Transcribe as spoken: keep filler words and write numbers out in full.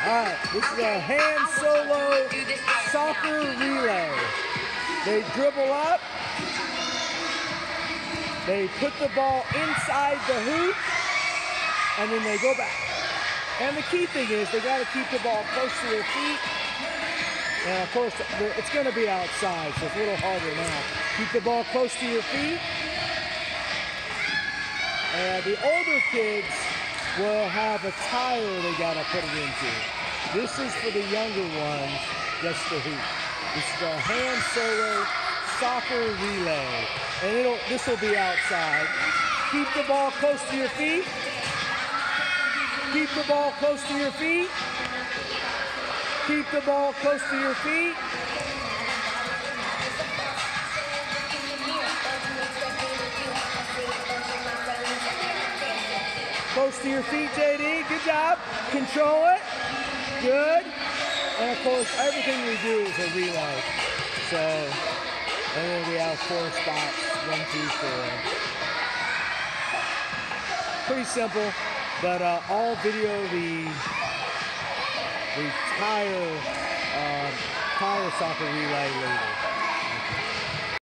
Alright, this is a hand solo soccer relay. They dribble up, they put the ball inside the hoop, and then they go back. And the key thing is they got to keep the ball close to their feet. And of course, it's going to be outside, so it's a little harder now. Keep the ball close to your feet. And the older kids will have a tire they got to put it into. This is for the younger ones, just the hoop. This is a hand solo soccer relay. And it'll this will be outside. Keep the ball close to your feet. Keep the ball close to your feet. Keep the ball close to your feet. Close to your feet, J D. Good job. Control it. Good. And of course, everything we do is a relay. So, and then we have four spots. One, two, four. Pretty simple, but uh, all video the the tire uh, tire soccer relay later.